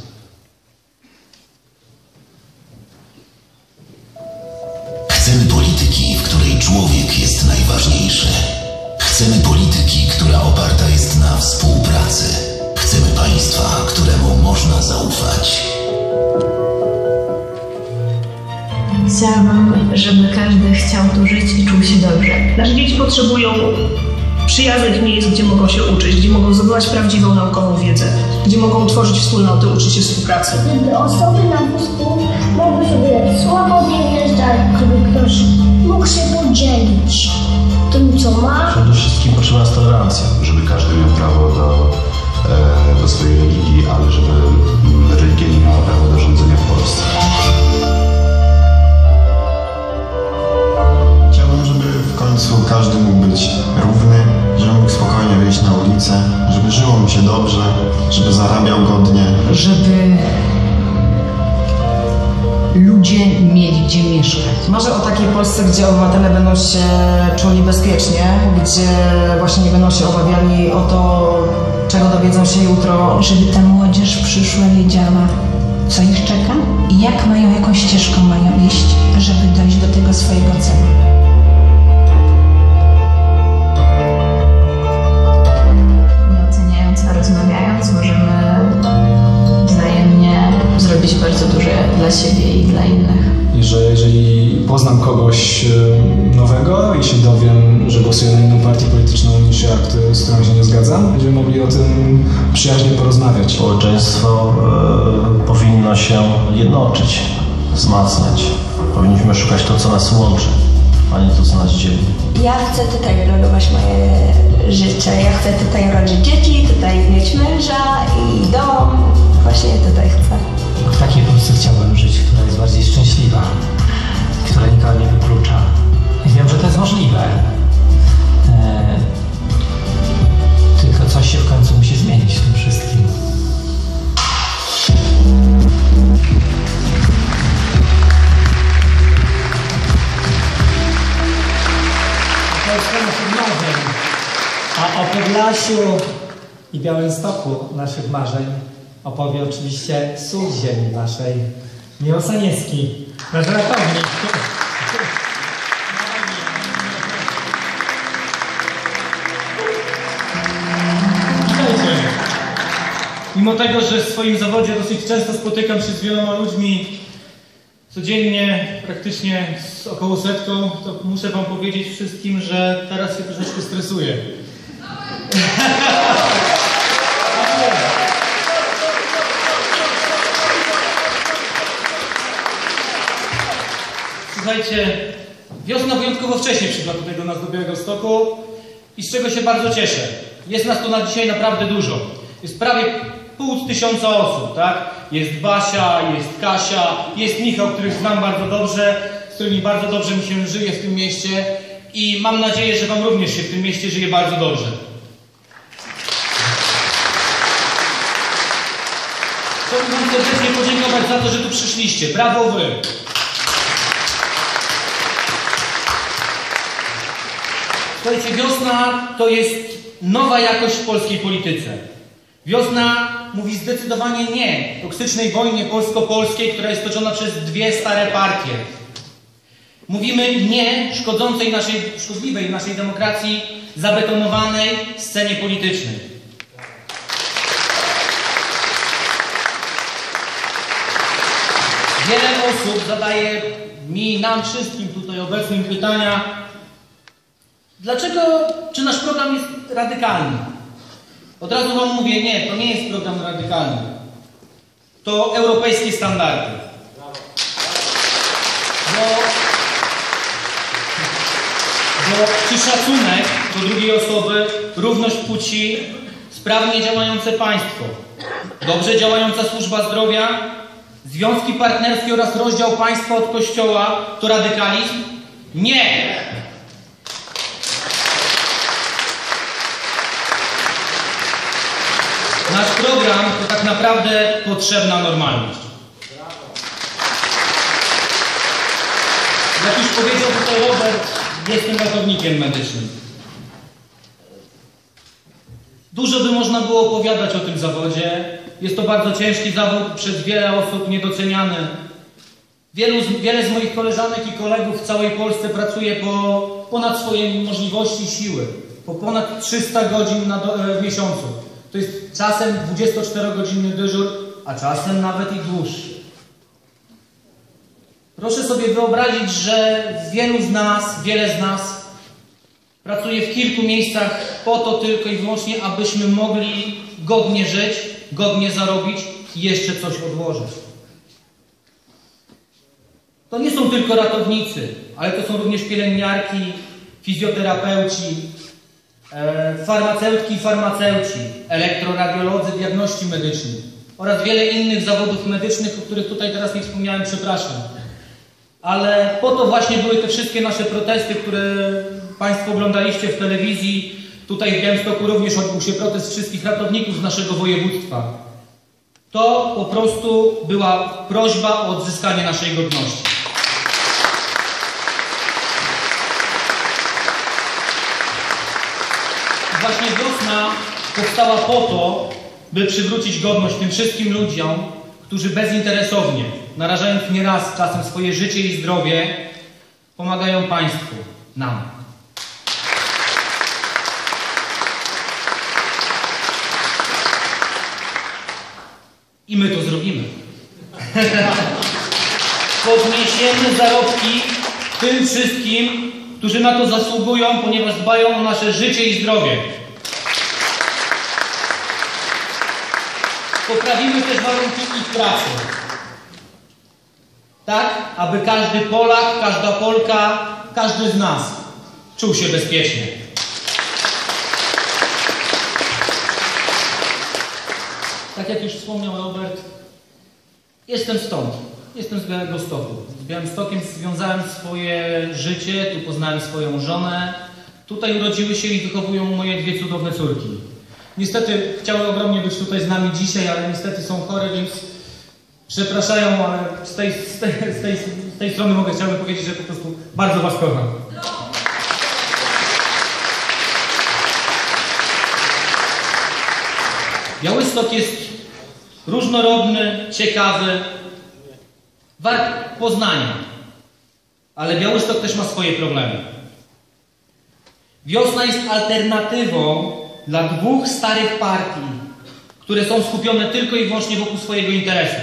[SPEAKER 5] Chcemy polityki, w której człowiek jest najważniejszy. Chcemy polityki, która oparta jest na współpracy. Chcemy państwa, któremu można zaufać.
[SPEAKER 6] Chciałabym, żeby każdy chciał tu żyć i czuł się dobrze.
[SPEAKER 7] Nasze dzieci potrzebują przyjaznych miejsc, gdzie mogą się uczyć, gdzie mogą zdobywać prawdziwą naukową wiedzę, gdzie mogą tworzyć wspólnoty, uczyć się współpracy.
[SPEAKER 8] Gdyby osoby na wózku mogły sobie swobodnie wjeżdżać, gdyby ktoś mógł się podzielić tym, co ma.
[SPEAKER 9] Przede wszystkim potrzebna jest tolerancja.
[SPEAKER 10] Żeby każdy miał prawo do, e, do swojej religii, ale żeby religia nie miała prawa do rządzenia w Polsce.
[SPEAKER 9] Chciałbym, żeby w końcu każdy mógł być równy, żeby mógł spokojnie wyjść na ulicę, żeby żyło mu się dobrze, żeby zarabiał godnie.
[SPEAKER 11] Żeby ludzie mieli gdzie mieszkać.
[SPEAKER 12] Marzę o takiej Polsce, gdzie obywatele będą się czuli bezpiecznie, gdzie właśnie nie będą się obawiali o to, czego dowiedzą się jutro.
[SPEAKER 11] Żeby ta młodzież przyszła wiedziała, co ich czeka i jak mają, jaką ścieżką mają iść, żeby dojść do tego swojego celu.
[SPEAKER 6] Nie oceniając, a rozmawiając, możemy wzajemnie zrobić bardzo duże dla siebie i dla innych.
[SPEAKER 13] I że jeżeli poznam kogoś nowego i się dowiem, że głosuje na inną partię polityczną niż ja, z którą się nie zgadzam, będziemy mogli o tym przyjaźnie porozmawiać.
[SPEAKER 9] Społeczeństwo e, powinno się jednoczyć, wzmacniać. Powinniśmy szukać to, co nas łączy, a nie to, co nas dzieli.
[SPEAKER 14] Ja chcę tutaj realizować moje życie. Ja chcę tutaj rodzić dzieci, tutaj mieć męża i dom. Właśnie tutaj chcę.
[SPEAKER 1] W takiej Polsce chciałbym żyć, która jest bardziej szczęśliwa, która nikogo nie wyklucza. I wiem, że to jest możliwe. Eee, tylko coś się w końcu musi zmienić w tym wszystkim. A o Podlasiu i Białymstoku naszych marzeń opowie oczywiście sól ziemi naszej, Miłosz Saniecki, nasz ratownik.
[SPEAKER 15] Witajcie. Mimo tego, że w swoim zawodzie dosyć często spotykam się z wieloma ludźmi codziennie, praktycznie z około setką, to muszę wam powiedzieć wszystkim, że teraz się troszeczkę stresuję. Słuchajcie, wiosna wyjątkowo wcześnie przyszła tutaj do nas do Białegostoku i z czego się bardzo cieszę. Jest nas tu na dzisiaj naprawdę dużo. Jest prawie pół tysiąca osób, tak? Jest Basia, jest Kasia, jest Michał, których znam bardzo dobrze, z którymi bardzo dobrze mi się żyje w tym mieście i mam nadzieję, że wam również się w tym mieście żyje bardzo dobrze. Chciałbym wam serdecznie podziękować za to, że tu przyszliście. Brawo wy! Słuchajcie, wiosna to jest nowa jakość w polskiej polityce. Wiosna mówi zdecydowanie nie toksycznej wojnie polsko-polskiej, która jest toczona przez dwie stare partie. Mówimy nie szkodzącej naszej, szkodliwej naszej demokracji, zabetonowanej scenie politycznej. Wiele osób zadaje mi, nam wszystkim tutaj obecnym pytania, dlaczego, czy nasz program jest radykalny? Od razu wam mówię, nie, to nie jest program radykalny. To europejskie standardy. Bo, bo czy szacunek do drugiej osoby, równość płci, sprawnie działające państwo, dobrze działająca służba zdrowia, związki partnerskie oraz rozdział państwa od kościoła to radykalizm? Nie! Nasz program to tak naprawdę potrzebna normalność. Jak już powiedział tutaj Robert, jestem ratownikiem medycznym. Dużo by można było opowiadać o tym zawodzie. Jest to bardzo ciężki zawód, przez wiele osób niedoceniany. Wielu, wiele z moich koleżanek i kolegów w całej Polsce pracuje po ponad swoje możliwości i siły. Po ponad trzysta godzin na do, w miesiącu. To jest czasem dwudziestoczterogodzinny dyżur, a czasem nawet i dłuższy. Proszę sobie wyobrazić, że wielu z nas, wiele z nas pracuje w kilku miejscach po to tylko i wyłącznie, abyśmy mogli godnie żyć, godnie zarobić i jeszcze coś odłożyć. To nie są tylko ratownicy, ale to są również pielęgniarki, fizjoterapeuci, e, farmaceutki i farmaceuci, elektroradiolodzy, diagności medyczni oraz wiele innych zawodów medycznych, o których tutaj teraz nie wspomniałem, przepraszam. Ale po to właśnie były te wszystkie nasze protesty, które Państwo oglądaliście w telewizji. Tutaj w Białymstoku również odbył się protest wszystkich ratowników z naszego województwa. To po prostu była prośba o odzyskanie naszej godności. Właśnie wiosna powstała po to, by przywrócić godność tym wszystkim ludziom, którzy bezinteresownie, narażając nieraz czasem swoje życie i zdrowie, pomagają państwu, nam. I my to zrobimy. Podniesiemy zarobki tym wszystkim, którzy na to zasługują, ponieważ dbają o nasze życie i zdrowie. Poprawimy też warunki ich pracy. Tak, aby każdy Polak, każda Polka, każdy z nas czuł się bezpiecznie. Tak jak już wspomniał Robert, jestem stąd. Jestem z Białegostoku. Z Białymstokiem związałem swoje życie, tu poznałem swoją żonę. Tutaj urodziły się i wychowują moje dwie cudowne córki. Niestety chciały ogromnie być tutaj z nami dzisiaj, ale niestety są chore, więc przepraszają, ale z tej, z tej, z tej, z tej strony mogę, chciałbym powiedzieć, że po prostu bardzo was kocham. Białystok jest różnorodny, ciekawy, wart poznania, ale Białystok też ma swoje problemy. Wiosna jest alternatywą dla dwóch starych partii, które są skupione tylko i wyłącznie wokół swojego interesu.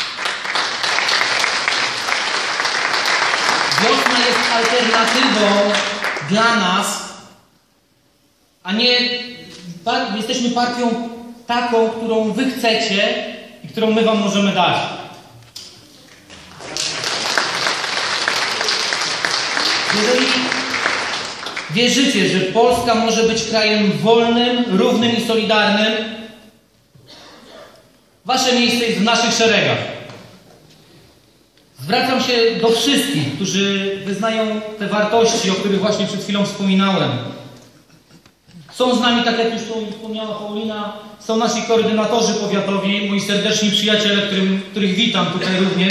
[SPEAKER 15] Wiosna jest alternatywą dla nas, a nie jesteśmy partią taką, którą wy chcecie i którą my wam możemy dać. Jeżeli wierzycie, że Polska może być krajem wolnym, równym i solidarnym, wasze miejsce jest w naszych szeregach. Zwracam się do wszystkich, którzy wyznają te wartości, o których właśnie przed chwilą wspominałem. Są z nami, tak jak już tu wspomniała Paulina, są nasi koordynatorzy powiatowi, moi serdeczni przyjaciele, którym, których witam tutaj również.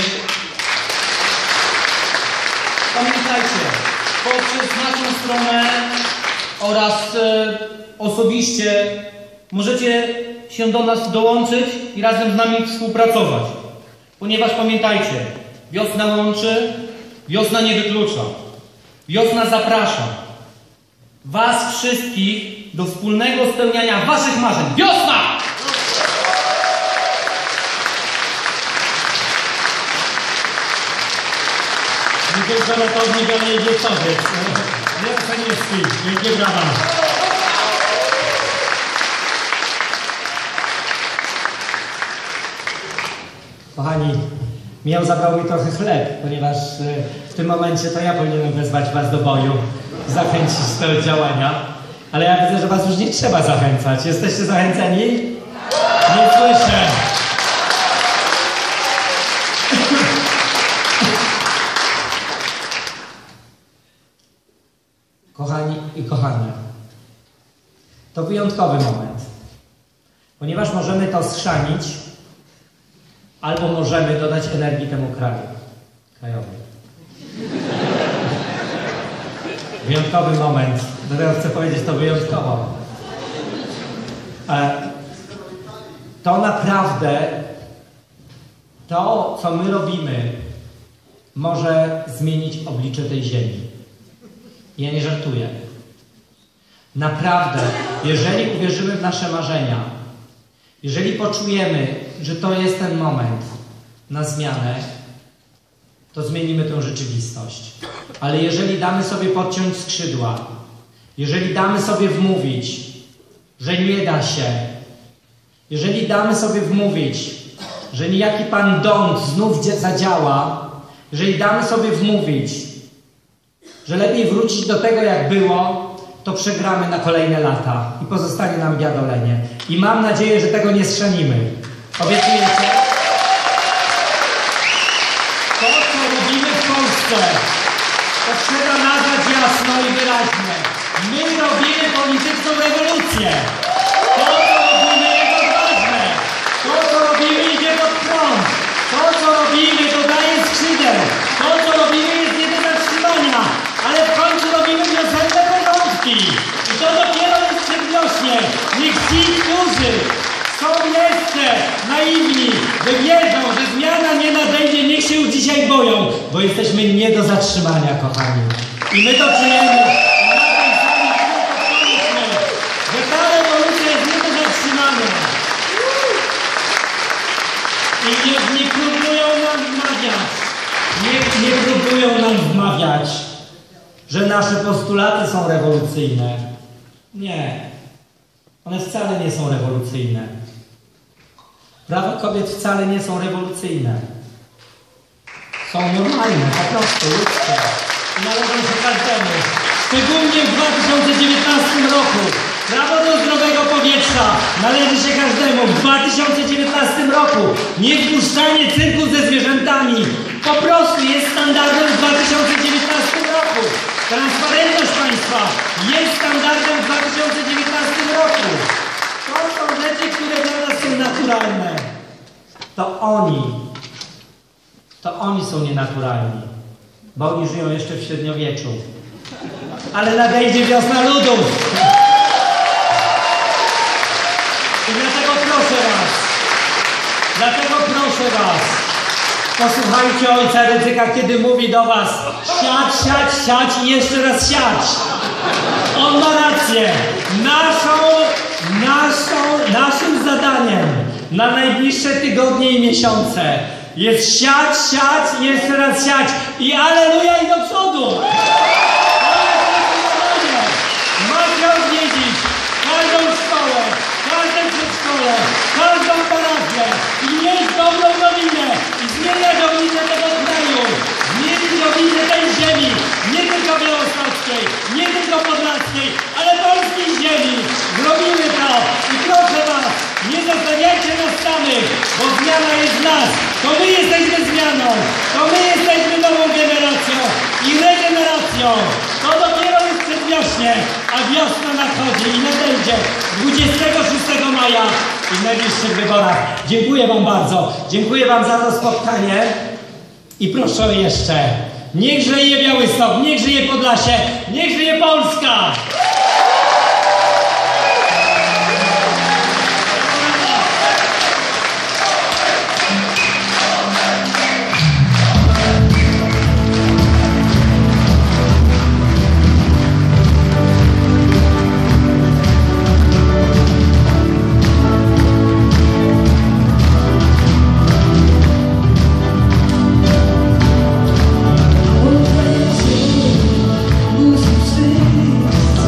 [SPEAKER 15] Pamiętajcie, poprzez naszą stronę oraz e, osobiście możecie się do nas dołączyć i razem z nami współpracować. Ponieważ pamiętajcie, wiosna łączy, wiosna nie wyklucza. Wiosna zaprasza was wszystkich do wspólnego spełniania waszych marzeń. Wiosna!
[SPEAKER 4] Wielka ratownik, ale nie wiecowiec. Wielka Niewski. Wielkie brawa.
[SPEAKER 1] Kochani, miał zabrał mi trochę chleb, ponieważ w tym momencie to ja powinienem wezwać was do boju, zachęcić do działania. Ale ja widzę, że was już nie trzeba zachęcać. Jesteście zachęceni? Nie słyszę. Kochani i kochane, to wyjątkowy moment, ponieważ możemy to schrzanić, albo możemy dodać energii temu kraju, krajowi. Wyjątkowy moment. Dlatego chcę powiedzieć to wyjątkowo. To naprawdę, to co my robimy, może zmienić oblicze tej ziemi. Ja nie żartuję. Naprawdę, jeżeli uwierzymy w nasze marzenia, jeżeli poczujemy, że to jest ten moment na zmianę, to zmienimy tę rzeczywistość. Ale jeżeli damy sobie podciąć skrzydła, jeżeli damy sobie wmówić, że nie da się, jeżeli damy sobie wmówić, że niejaki pan Dąd znów zadziała, jeżeli damy sobie wmówić, że lepiej wrócić do tego, jak było, to przegramy na kolejne lata i pozostanie nam biadolenie. I mam nadzieję, że tego nie schrzanimy. Obiecujecie? To, co robimy w Polsce, to trzeba nazwać jasno i wyraźnie. My robimy polityczną rewolucję. To, co robimy, jest odważne. To, co robimy, idzie pod prąd. To, co robimy, dodaje skrzydeł. To, co robimy, jest nie do zatrzymania. Ale w końcu robimy wiosenne porządki. I to dopiero jest przedwiośnie. Niech ci, którzy są jeszcze naiwni, że wiedzą, że zmiana nie nadejdzie, niech się już dzisiaj boją, bo jesteśmy nie do zatrzymania, kochani. I my to czujemy. I na tej sali czujemy, że ta rewolucja jest nie do zatrzymania. I nie, nie próbują nam wmawiać, nie, nie próbują nam wmawiać, że nasze postulaty są rewolucyjne. Nie. One wcale nie są rewolucyjne. Prawa kobiet wcale nie są rewolucyjne. Są normalne, po prostu ludzkie. I należą się każdemu. Szczególnie w dwa tysiące dziewiętnastym roku. Prawo do zdrowego powietrza należy się każdemu. W dwa tysiące dziewiętnastym roku. Niewpuszczanie cyrku ze zwierzętami po prostu jest standardem w dwa tysiące dziewiętnastym roku. Transparentność państwa jest standardem w dwa tysiące dziewiętnastym roku. To są rzeczy, które dla nas są naturalne. To oni, to oni są nienaturalni, bo oni żyją jeszcze w średniowieczu. Ale nadejdzie wiosna ludów. I dlatego proszę was, dlatego proszę was, posłuchajcie ojca Rydzyka, kiedy mówi do was siać, siać, siać i jeszcze raz siać. On ma rację. Naszą, naszą, naszym zadaniem na najbliższe tygodnie i miesiące jest siać, siać i jeszcze raz siać. I aleluja i do przodu. Macie odwiedzić każdą szkołę, każde przedszkole, każdą parafię i mieć dobrą nowinę i zmieniać oblicę tego kraju, zmienić oblicę tej ziemi, nie tylko białostockiej, nie tylko podlaskiej, ale polskiej ziemi. Zrobimy to i proszę was, nie zostawiajcie nas samych, bo zmiana jest w nas. To my jesteśmy zmianą, to my jesteśmy nową generacją i regeneracją. To dopiero jest przedwiośnie, a wiosna nadchodzi i nadejdzie dwudziestego szóstego maja i w najbliższych wyborach. Dziękuję wam bardzo. Dziękuję wam za to spotkanie i proszę jeszcze. Niech żyje Białystok, niech żyje Podlasie, niech żyje Polska!
[SPEAKER 16] Lose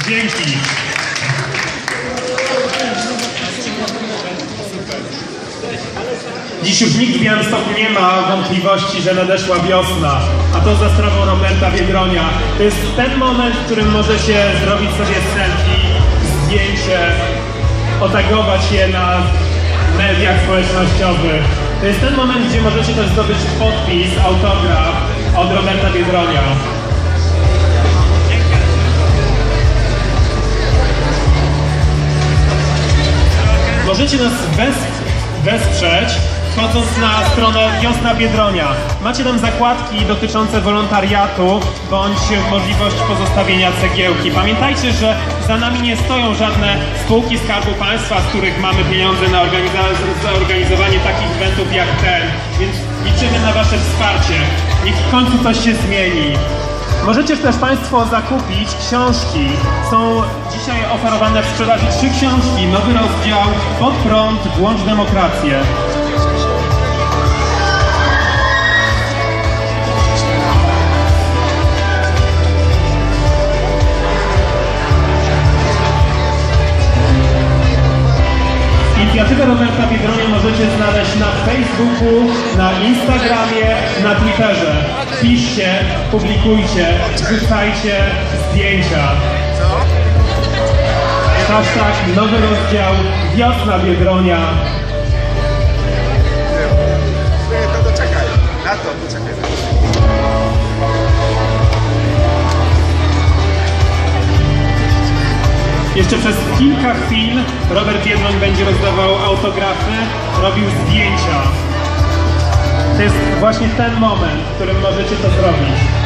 [SPEAKER 16] Dzięki. Dziś już nikt w Białymstoku nie ma wątpliwości, że nadeszła wiosna, a to za sprawą Roberta Biedronia. To jest ten moment, w którym możecie zrobić sobie selfie, zdjęcie, otagować je na mediach społecznościowych. To jest ten moment, gdzie możecie też zdobyć podpis, autograf od Roberta Biedronia. Możecie nas wesprzeć, wchodząc na stronę Wiosna Biedronia. Macie tam zakładki dotyczące wolontariatu bądź możliwość pozostawienia cegiełki. Pamiętajcie, że za nami nie stoją żadne spółki Skarbu Państwa, z których mamy pieniądze na zorganizowanie takich eventów jak ten, więc liczymy na Wasze wsparcie. Niech w końcu coś się zmieni. Możecie też Państwo zakupić książki. Są dzisiaj oferowane w sprzedaży trzy książki. Nowy rozdział, Pod prąd, Włącz demokrację. Inicjatywę Roberta Biedronia możecie znaleźć na Facebooku, na Instagramie, na Twitterze. Piszcie, publikujcie, wrzucajcie zdjęcia. Hashtag nowy rozdział Wiosna Biedronia.
[SPEAKER 17] To czekaj, na to, poczekaj.
[SPEAKER 16] Jeszcze przez kilka chwil Robert Biedroń będzie rozdawał autografy, robił zdjęcia. To jest właśnie ten moment, w którym możecie to zrobić.